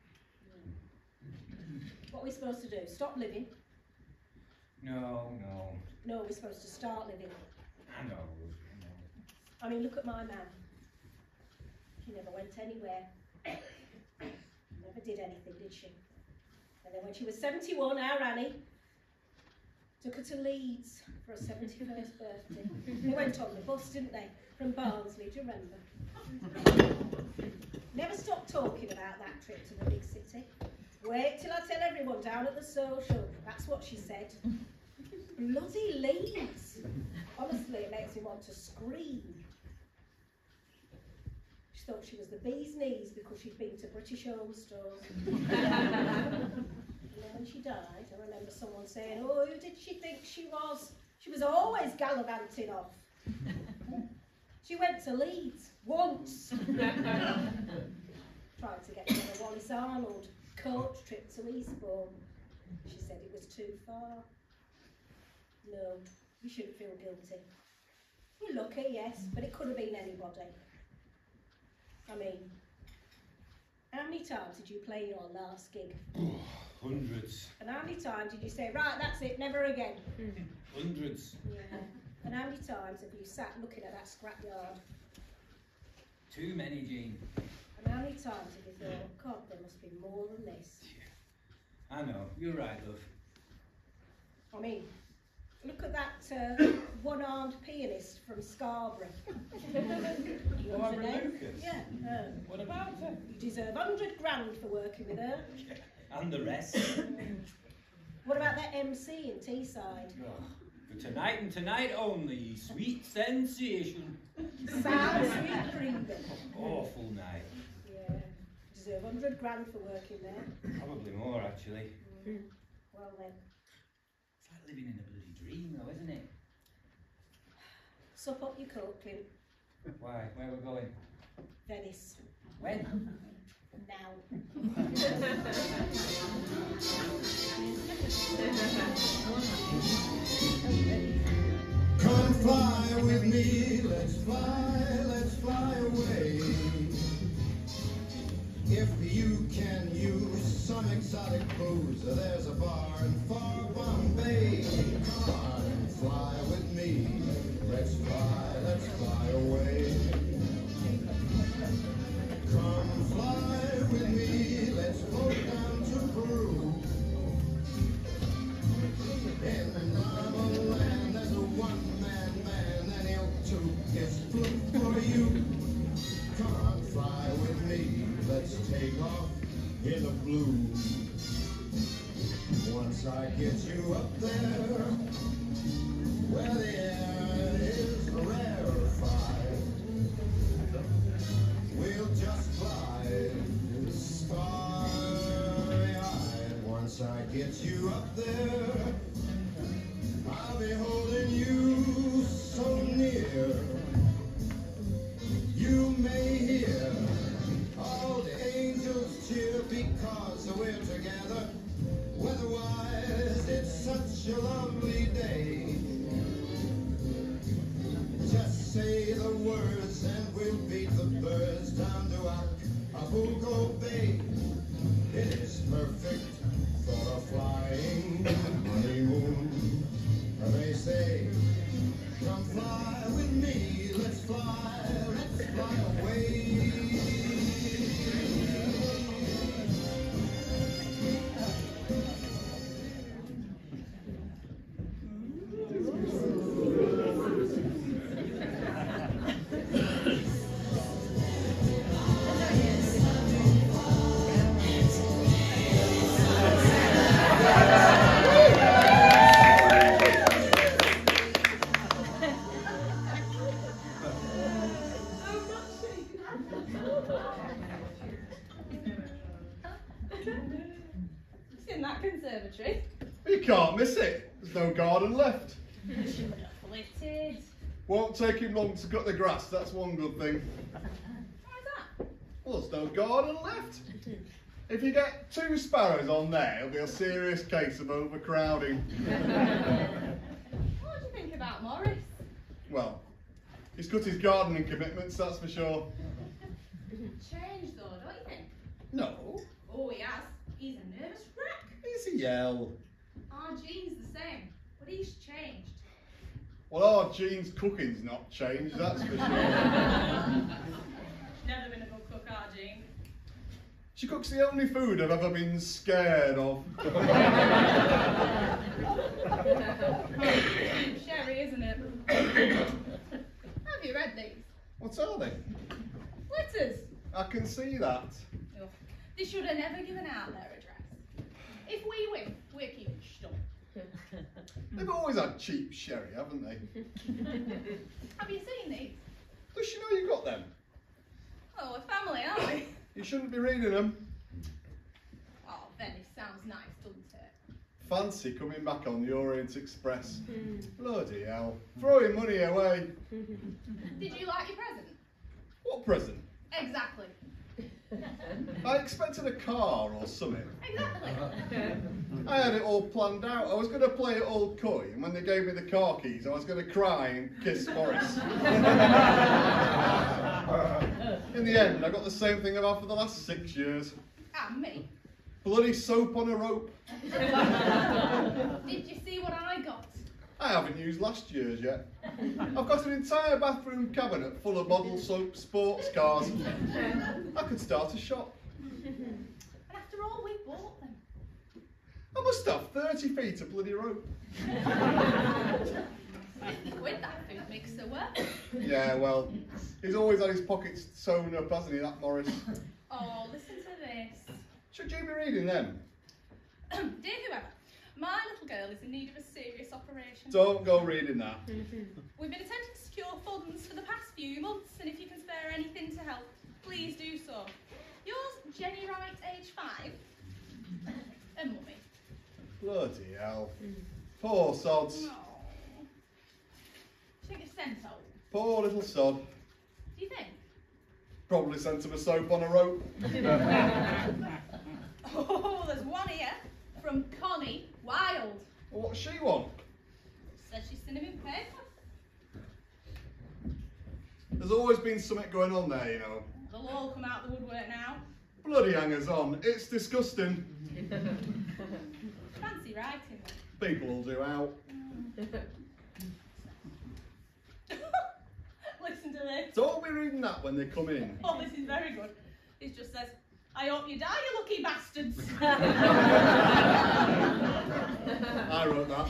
What are we supposed to do? Stop living? No, no. No, we're supposed to start living. I know. I know. I mean, look at my mum. She never went anywhere. Never did anything, did she? And then when she was seventy-one, our Annie took her to Leeds for her seventy-first birthday. They went on the bus, didn't they? From Barnsley, do you remember? Never stopped talking about that trip to the big city. Wait till I tell everyone down at the social. That's what she said. Bloody Leeds. Honestly, it makes me want to scream. She thought she was the bee's knees because she'd been to British Home Stores. And then when she died, I remember someone saying, oh, who did she think she was? She was always gallivanting off. She went to Leeds once. Tried to get another Wallace Arnold coach trip to Eastbourne. She said it was too far. No, you shouldn't feel guilty. You're lucky, yes, but it could have been anybody. I mean, how many times did you play your last gig? Hundreds. And how many times did you say, right, that's it, never again? Hundreds. Yeah. And how many times have you sat looking at that scrapyard? Too many, Jean. And how many times have you thought, God, there must be more than this? I know, you're right, love. I mean, look at that uh, one-armed pianist from Scarborough. Barbara Lucas? Yeah. Uh, What about her? you deserve a hundred grand for working with her. And the rest. What about that M C in Teesside? Oh, for tonight and tonight only, sweet sensation. Sound sweet dreaming. Awful night. Yeah. You deserve a hundred grand for working there. Probably more, actually. Mm. Well then. It's like living in a bloody dream, though, isn't it? Sup up your coat, Clint. Why? Where we're going? Venice. When? Now. Come fly with me, let's fly, let's fly away. If you can use some exotic booze, there's a bar in far Bombay. Come on, fly with me, let's fly, let's fly away. Come fly with me, let's float down to Peru. In the normal land, there's a one-man man, and he'll toot his flute for you. Come on, fly with me, let's take off in the blue. Once I get you up there, where the the words and we'll beat the birds down to Acapulco Bay. It is perfect for a flying honeymoon. They say, come fly with me, let's fly, let's fly away. It's in that conservatory. You can't miss it. There's no garden left. Should have flitted. Won't take him long to cut the grass, that's one good thing. Why's that? Well, there's no garden left. If you get two sparrows on there, it'll be a serious case of overcrowding. What do you think about Morris? Well, he's cut his gardening commitments, that's for sure. Changed though, don't you think? No, Oh, he has. He's a nervous wreck. he's a yell. Our Jean's the same, but he's changed. Well, our Jean's cooking's not changed, that's for sure. Never been a good cook, our Jean. She cooks the only food I've ever been scared of. Sherry, isn't it? Have you read these? What are they? Letters. I can see that. Ugh. They should have never given out their address. If we win, we're keeping stum. They've always had cheap sherry, haven't they? Have you seen these? Does she know you got them? Oh, we're family, aren't we? You shouldn't be reading them. Oh, Venice sounds nice, doesn't it? Fancy coming back on the Orient Express. Bloody hell. Throwing money away. Did you like your present? What present? Exactly. I expected a car or something. Exactly. I had it all planned out. I was going to play it all coy, and when they gave me the car keys, I was going to cry and kiss Morris. In the end, I got the same thing I've had for the last six years. And me. Bloody soap on a rope. Did you see what I got? I haven't used last year's yet. I've got an entire bathroom cabinet full of model soap sports cars. I could start a shop. And after all, we bought them. I must have thirty feet of bloody rope. fifty quid that food mixer worth. Yeah, well, he's always had his pockets sewn up, hasn't he, that Morris? Oh, listen to this. Should you be reading them? Dear whoever, my little girl is in need of a serious operation. Don't go reading that. We've been attempting to secure funds for the past few months, and if you can spare anything to help, please do so. Yours, Jenny Wright, age five, and mummy. Bloody hell. Poor sods. Oh. Do you think it's sent home? Poor little sod. Do you think? Probably sent him a soap on a rope. Oh, there's one here from Connie Wild. Well, what's she want? Says she's seen him in paper. There's always been something going on there, you know. They'll all come out the woodwork now. Bloody hangers on. It's disgusting. Fancy writing. People will do out. Listen to this. Don't be reading that when they come in. Oh, this is very good. It just says, I hope you die, you lucky bastards. I wrote that.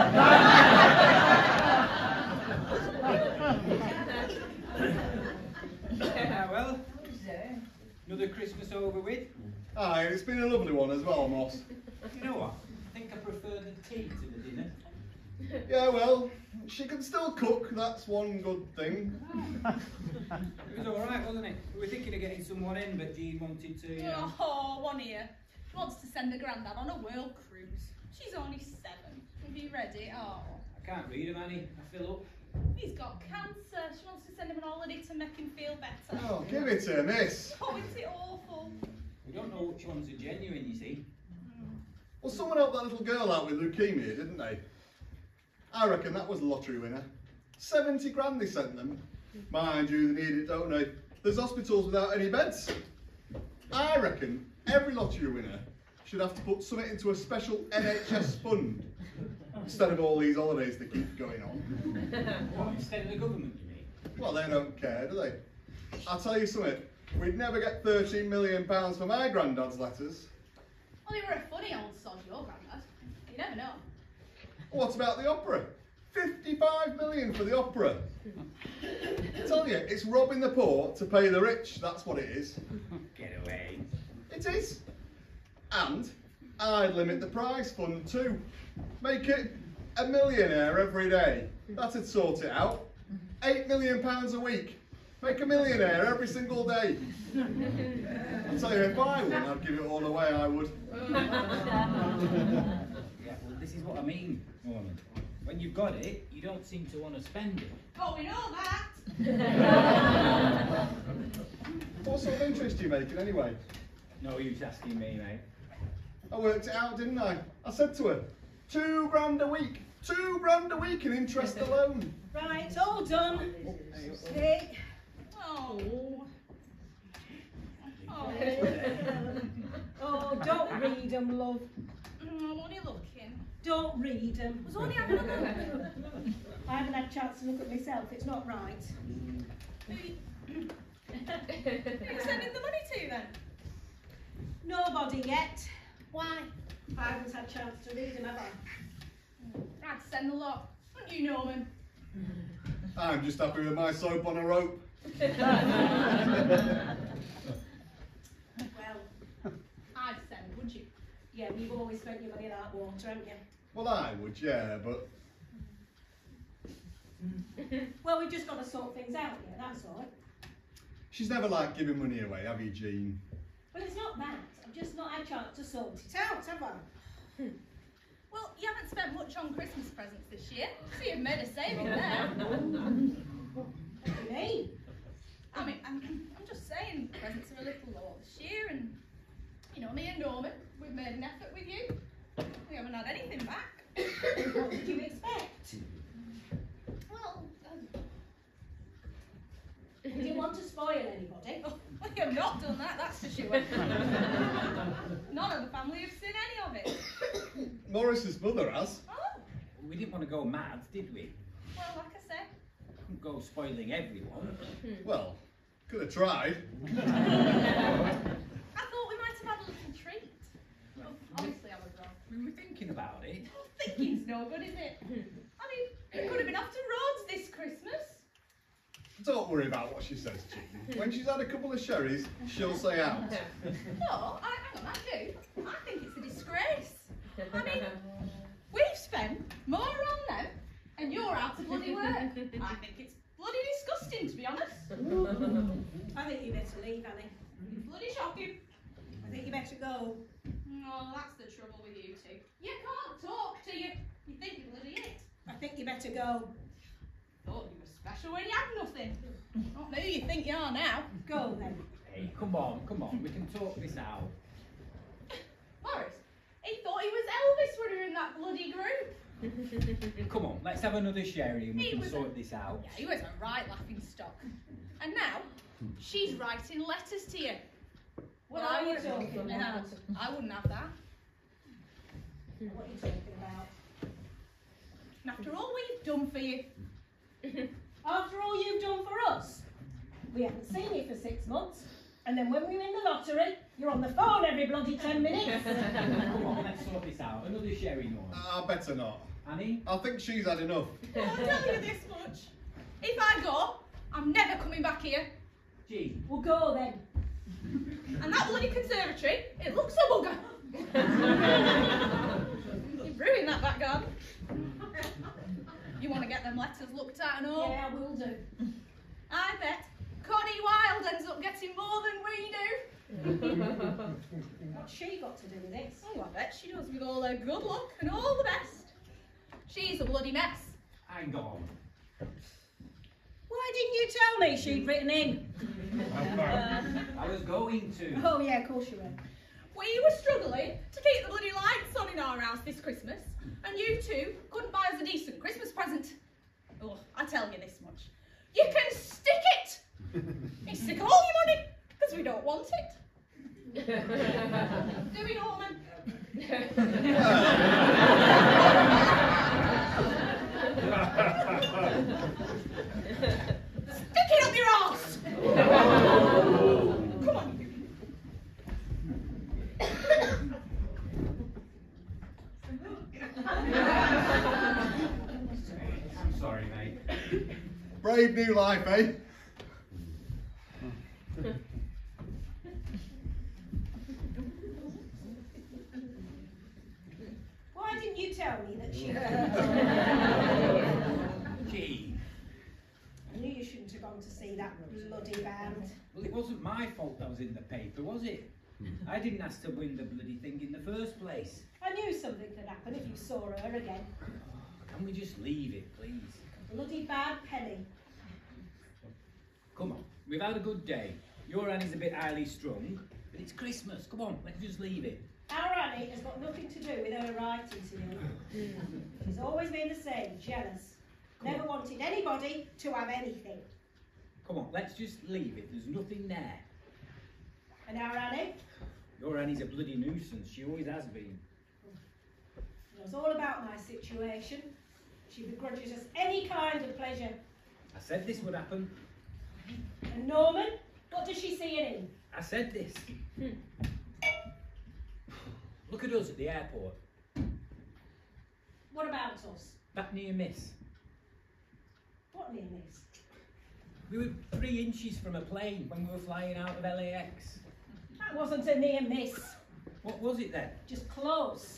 Yeah, well, another Christmas over with. Aye, it's been a lovely one as well, Moss. You know what? I think I prefer the tea to the dinner. Yeah, well, she can still cook, that's one good thing. It was alright, wasn't it? We were thinking of getting someone in, but Jean wanted to, you know. Oh, one here. She wants to send the granddad on a world cruise. She's only seven. Are you ready? Oh. I can't read them, Annie. I fill up. He's got cancer. She wants to send him on holiday to make him feel better. Oh, give it to her, miss. Oh, is it awful? We don't know which ones are genuine, you see. Well, someone helped that little girl out with leukemia, didn't they? I reckon that was a lottery winner. seventy grand they sent them. Mind you, they need it, don't they? There's hospitals without any beds. I reckon every lottery winner should have to put something into a special N H S fund instead of all these holidays that keep going on. What, instead of the government, you mean? Well, they don't care, do they? I'll tell you something, we'd never get thirteen million pounds for my granddad's letters. Well, you were a funny old sod, your granddad. You never know. What about the opera? fifty-five million for the opera. I tell you, it's robbing the poor to pay the rich, that's what it is. Get away. It is. And I'd limit the prize fund too. Make it a millionaire every day. That'd sort it out. Eight million pounds a week. Make a millionaire every single day. I'll tell you, if I won, I'd give it all away, I would. Yeah, well, this is what I mean, Norman. When you've got it, you don't seem to want to spend it. Oh, we know that. What sort of interest are you making anyway? No use asking me, mate. I worked it out, didn't I? I said to her, two grand a week. Two grand a week in interest alone. Right, all done. Hey. Oh. Oh. Oh, don't read them, love. Mm, I'm only looking. Don't read them. I was only having a look. I haven't had a chance to look at myself. It's not right. Who you, who you sending the money to then? Nobody yet. Why? I haven't had a chance to read them, have I? I'd send the lot. Wouldn't you, Norman? I'm just happy with my soap on a rope. Well, I'd send, would you? yeah, we've always spent your money like water, haven't you? Well, I would, yeah, but Well, we've just got to sort things out here, that's all. she's never liked giving money away, have you, Jean? Well, it's not that. I've just not had a chance to sort it out, have I? Well, you haven't spent much on Christmas presents this year, so you've made a saving there. What do you mean? I mean, I'm, I'm just saying, presents are a little lower this year, and, you know, me and Norman, we've made an effort with you. We haven't had anything back. What did you expect? Well, um, We didn't want to spoil anybody. oh, we have not done that, that's for sure. None of the family have seen any of it. Morris's mother has. Oh, We didn't want to go mad, did we? well, like I said. Couldn't go spoiling everyone. Well, could have tried. I thought we might have had a little treat. Well, Honestly, I was wrong. we were thinking about it. Oh, thinking's no good, is it? I mean, we could have been off to Rhodes this Christmas. Don't worry about what she says, Jean. When she's had a couple of sherries, she'll say out. No, I, hang on, I do. I think it's a disgrace. I mean, we've spent more on them, and you're out of bloody work. I think it's bloody disgusting, to be honest. I think you better leave, Annie. Bloody shocking. I think you better go. Oh, that's the trouble with you two. You can't talk to you. You think you're bloody it. I think you better go. Thought you were special when you had nothing. Not who you think you are now. Go then. Hey, come on, come on, we can talk this out. Morris, he thought he was Elvis when we were in that bloody group. Come on, let's have another sherry and we He can was sort a- this out. Yeah, he was a right laughing stock. And now, she's writing letters to you. What Well, are I you wouldn't- talking no, about? I wouldn't have that. What are you talking about? And after all we've done for you. After all you've done for us, we haven't seen you for six months, and then when we win the lottery, you're on the phone every bloody ten minutes. Come on, let's sort this out. Another sherry, Norman. I better not. Annie? I think she's had enough. Well, I'll tell you this much. If I go, I'm never coming back here. Gee. We'll go then. And that bloody conservatory, it looks a bugger. You've ruined that back garden. You want to get them letters looked at and all? Yeah, I will do. I bet Connie Wild ends up getting more than we do. What's she got to do with this? Oh, I bet she does with all her good luck and all the best. She's a bloody mess. Hang on. Why didn't you tell me she'd written in? I was going to. Oh yeah, of course you were. We were struggling to keep the bloody lights on in our house this Christmas, and you two couldn't buy us a decent Christmas present. Oh, I tell you this much. You can stick It's all your money, because we don't want it. Do we, Norman? Stick it up your arse! Come on. I'm sorry, mate. Brave new life, eh? Why didn't you tell me that she... Gee. I knew you shouldn't have gone to see that bloody band. Well, it wasn't my fault that was in the paper, was it? I didn't ask to win the bloody thing in the first place. I knew something could happen if you saw her again. Can we just leave it, please? Bloody bad penny. Come on, we've had a good day. Your Annie's a bit highly strung, but it's Christmas. Come on, let's just leave it. Our Annie has got nothing to do with her writings, you know. She's always been the same, jealous. Never wanted anybody to have anything. Come on, let's just leave it. There's nothing there. And our Annie Your Annie's a bloody nuisance. She always has been. knows all about my situation. She begrudges us any kind of pleasure. I said this would happen. And Norman, what does she see in him? I said this. Look at us at the airport. What about us? That near miss. What near miss? We were three inches from a plane when we were flying out of L A X. That wasn't a near miss. What was it then? Just close.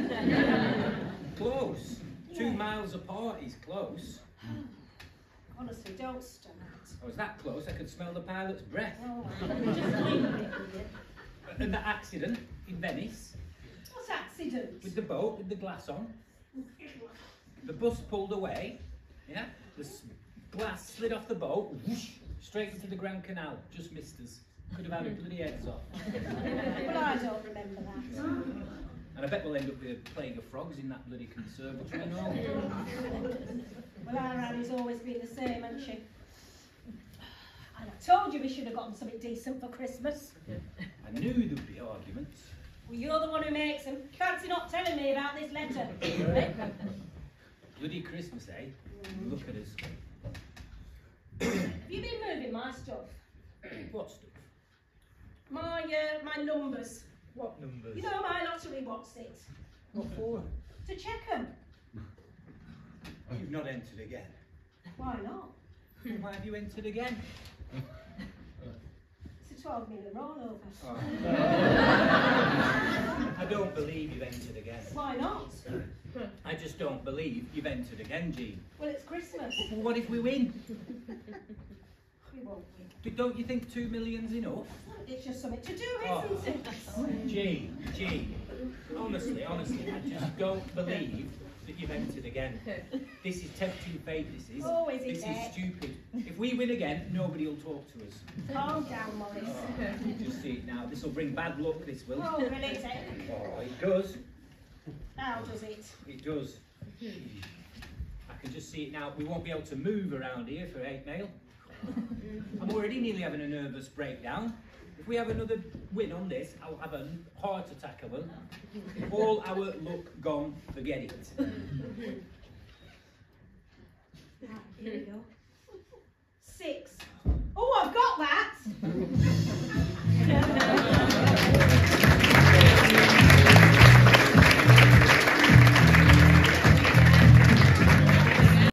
Close. Two Yeah. miles apart is close. Honestly, don't start. I was that close I could smell the pilot's breath. Oh, just leave it. And that accident in Venice What accident? with the boat with the glass on. The bus pulled away. Yeah. The s- glass slid off the boat. Whoosh, straight into the Grand Canal. Just missed us. Could have had our bloody heads off. Well, I don't remember that. And I bet we'll end up with a plague of frogs in that bloody conservatory and all. Well, our Annie's always been the same, hasn't she? And I told you we should have gotten something decent for Christmas. I knew there'd be arguments. Well, you're the one who makes them. Fancy not telling me about this letter. Eh? Bloody Christmas, eh? Look at us. Have you been moving my stuff? What stuff? My, uh, my numbers. What numbers? You know my lottery what's it? What for? To check them. You've not entered again. Why not? Why have you entered again? It's a twelve million rollover. Oh. I don't believe you've entered again. Why not? I just don't believe you've entered again, Jean. Well, it's Christmas. Well, what if we win? We won't win. But don't you think two million's enough? It's just something to do, Oh. isn't it? Jean, Jean, honestly, honestly, I just don't believe that you've entered again. This is tempting fate, this is. Oh, is it, This Ed? is stupid. If we win again, nobody will talk to us. Calm down, Morris. Oh, just see it now. This will bring bad luck, this will. Oh, will it, Ed? Oh, it does. How does it? It does. I can just see it now. We won't be able to move around here for eight mail. I'm already nearly having a nervous breakdown. If we have another win on this, I'll have a heart attack, I will. All our luck gone, forget it. Here we go. Six.